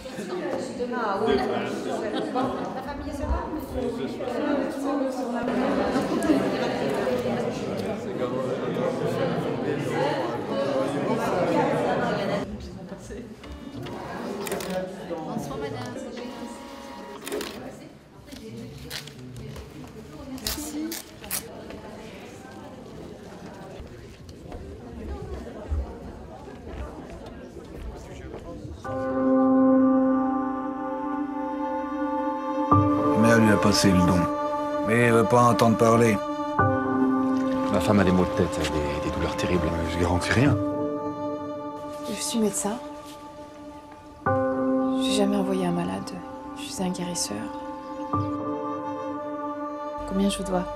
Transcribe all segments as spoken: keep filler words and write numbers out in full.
Ah oui, la famille, ça va? Bonsoir madame. Merci. Ma mère lui a passé le don, mais elle veut pas entendre parler. Ma femme a des maux de tête, des, des douleurs terribles. Je garantis rien. Je suis médecin. J'ai jamais envoyé un malade. Je suis un guérisseur. Combien je vous dois?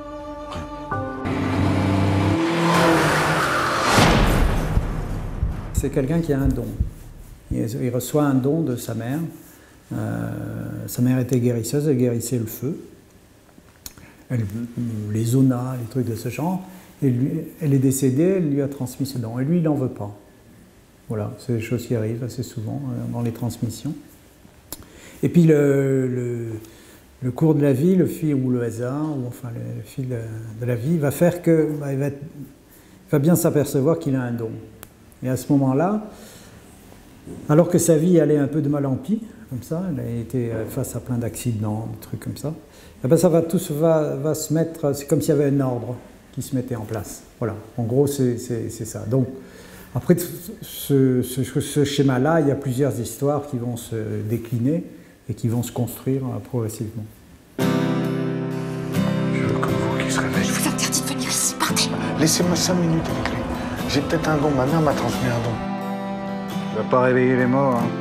C'est quelqu'un qui a un don. Il reçoit un don de sa mère. Euh, sa mère était guérisseuse, elle guérissait le feu, elle, les zonas, les trucs de ce genre. Et lui, elle est décédée, elle lui a transmis ce don. Et lui, il n'en veut pas. Voilà, c'est des choses qui arrivent assez souvent euh, dans les transmissions. Et puis le, le, le cours de la vie, le fil ou le hasard, ou enfin le fil de, de la vie, va faire que bah, il, va être, il va bien s'apercevoir qu'il a un don. Et à ce moment-là, alors que sa vie allait un peu de mal en pis, comme ça, elle a été face à plein d'accidents, des trucs comme ça, et ben ça va tout va, va se mettre, c'est comme s'il y avait un ordre qui se mettait en place. Voilà, en gros c'est ça. Donc après ce, ce, ce schéma-là, il y a plusieurs histoires qui vont se décliner et qui vont se construire progressivement. Je veux comme vous qui se réveille. Je vous interdis de venir ici, partez! Laissez-moi cinq minutes avec lui. J'ai peut-être un don, ma mère m'a transmis un don. Tu vas pas réveiller les morts, hein.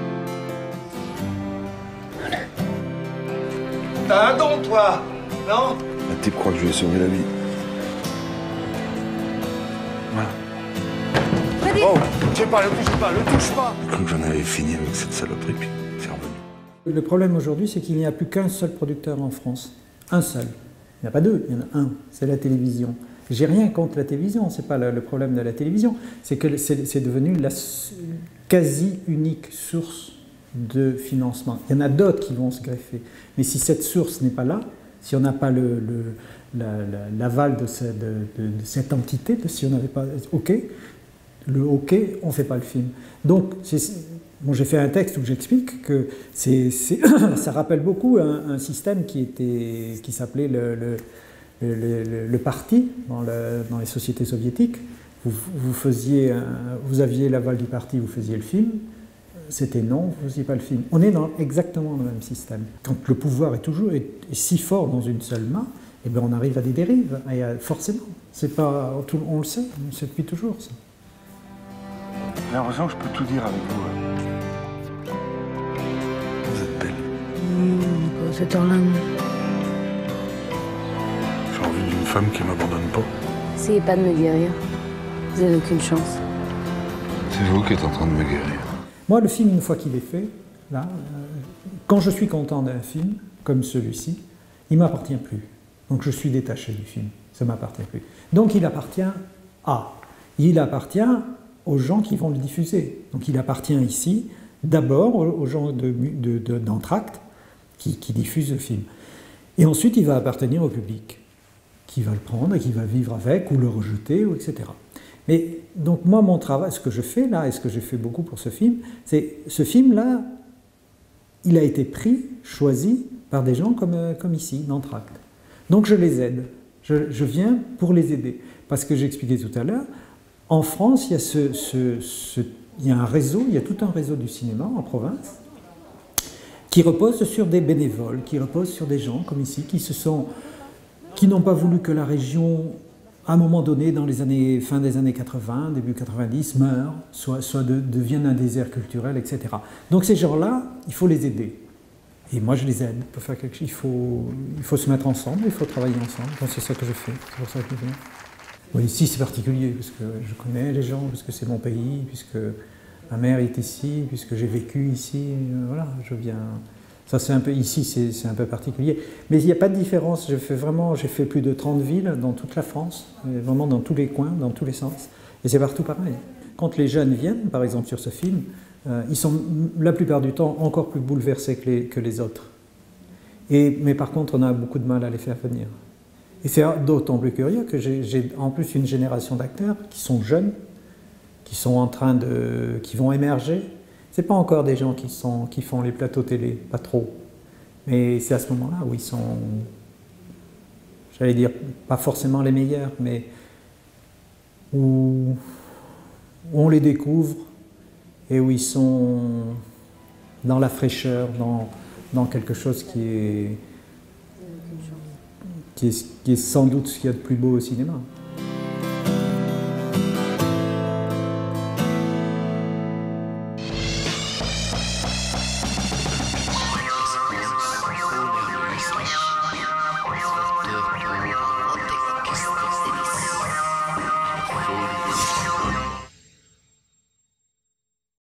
T'as un don, toi, non? Un type croit que je lui ai sauvé la vie. Voilà. Oh, je sais pas, le touche pas, le touche pas. J'ai cru que j'en avais fini avec cette saloperie, puis c'est revenu. Le problème aujourd'hui, c'est qu'il n'y a plus qu'un seul producteur en France. Un seul. Il n'y en a pas deux, il y en a un. C'est la télévision. J'ai rien contre la télévision, c'est pas le, le problème de la télévision. C'est que c'est devenu la quasi unique source de financement. Il y en a d'autres qui vont se greffer. Mais si cette source n'est pas là, si on n'a pas l'aval la, la, de, ce, de, de, de cette entité, de, si on n'avait pas OK, le OK, on ne fait pas le film. Donc, bon, j'ai fait un texte où j'explique que c'est, ça rappelle beaucoup un, un système qui, était, qui s'appelait le, le, le, le, le parti dans, le, dans les sociétés soviétiques. Vous, vous, faisiez, vous aviez l'aval du parti, vous faisiez le film. C'était non, vous ne faisiez pas le film. On est dans exactement le même système. Quand le pouvoir est toujours est, est si fort dans une seule main, eh bien on arrive à des dérives. Et forcément, c'est pas, tout, on le sait, on le sait depuis toujours. Ça. J'ai l'impression que je peux tout dire avec vous. Vous êtes belle. Mmh, cette heure-là. J'ai envie d'une femme qui m'abandonne pas. Essayez pas de me guérir. Vous n'avez aucune chance. C'est vous qui êtes en train de me guérir. Moi, le film, une fois qu'il est fait, là, euh, quand je suis content d'un film, comme celui-ci, il ne m'appartient plus. Donc je suis détaché du film, ça ne m'appartient plus. Donc il appartient à, il appartient aux gens qui vont le diffuser. Donc il appartient ici, d'abord aux gens d'Entracte de, de, qui, qui diffusent le film. Et ensuite, il va appartenir au public, qui va le prendre et qui va vivre avec, ou le rejeter, ou et cetera. Mais donc moi, mon travail, ce que je fais là, et ce que j'ai fait beaucoup pour ce film, c'est ce film-là, il a été pris, choisi par des gens comme, comme ici, d'Entracte. Donc je les aide, je, je viens pour les aider. Parce que j'expliquais tout à l'heure, en France, il y a, ce, ce, ce, il y a un réseau, il y a tout un réseau du cinéma en province, qui repose sur des bénévoles, qui repose sur des gens comme ici, qui se sont, qui n'ont pas voulu que la région, à un moment donné, dans les années, fin des années quatre-vingts, début quatre-vingt-dix, meurent, soit, soit de, deviennent un désert culturel, et cetera. Donc ces gens-là, il faut les aider. Et moi, je les aide. Pour faire quelque chose, il faut, il faut se mettre ensemble, il faut travailler ensemble. Donc c'est ça que je fais. C'est pour ça que je viens. Bon, ici, c'est particulier, parce que je connais les gens, parce que c'est mon pays, puisque ma mère est ici, puisque j'ai vécu ici. Voilà, je viens. Ça, c'est un peu, ici, c'est un peu particulier. Mais il n'y a pas de différence. J'ai fait vraiment, j'ai fait plus de trente villes dans toute la France, vraiment dans tous les coins, dans tous les sens. Et c'est partout pareil. Quand les jeunes viennent, par exemple sur ce film, euh, ils sont la plupart du temps encore plus bouleversés que les, que les autres. Et, mais par contre, on a beaucoup de mal à les faire venir. Et c'est d'autant plus curieux que j'ai en plus une génération d'acteurs qui sont jeunes, qui sont en train de, qui vont émerger. C'est pas encore des gens qui, sont, qui font les plateaux télé, pas trop. Mais c'est à ce moment-là où ils sont, j'allais dire, pas forcément les meilleurs, mais où, où on les découvre et où ils sont dans la fraîcheur, dans, dans quelque chose qui est, qui est, qui est sans doute ce qu'il y a de plus beau au cinéma.